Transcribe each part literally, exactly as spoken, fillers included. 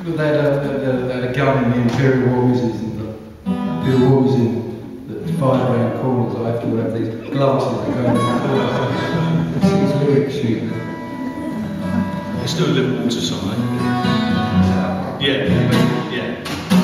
They had a, they had a gun in the Imperial War Museum, and the Imperial War Museum that fired around corners. I have to have these glasses that go around corners. It's very cheap. Let's do a little waterside. Yeah, yeah.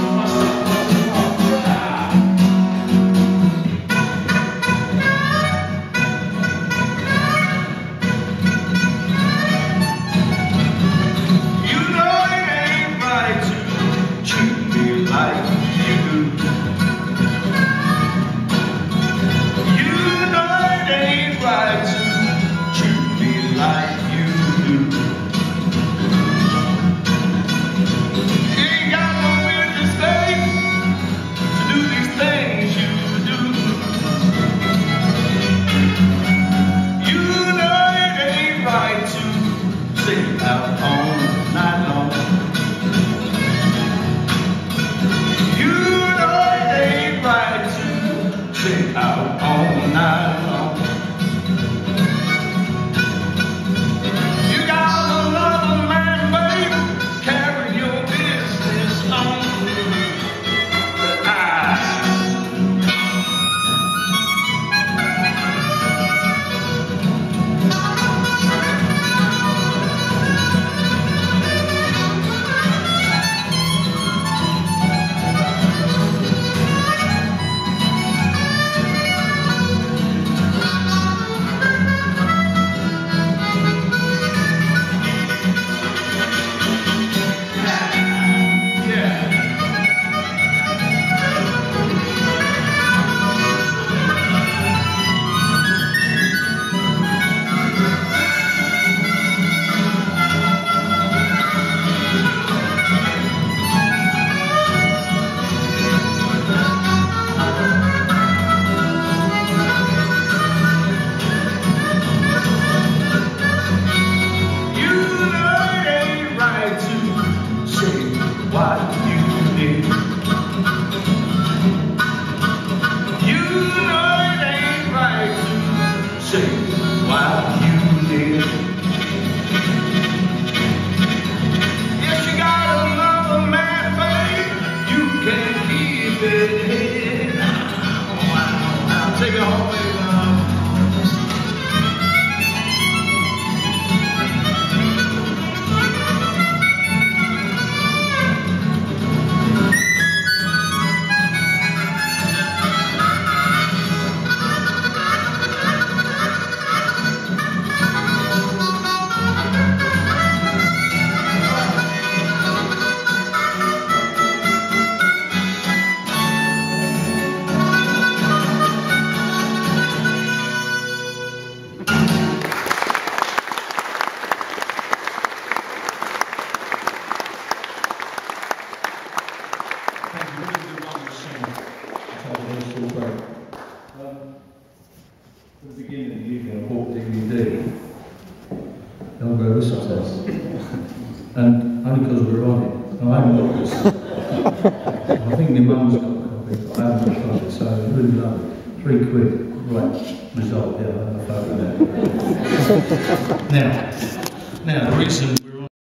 And only because we're on it. No, I haven't got this. I think my mum's got a copy, but I haven't got it, so I really love it. Three quid, right result, yeah, I'll have a photo of that. Now, now the reason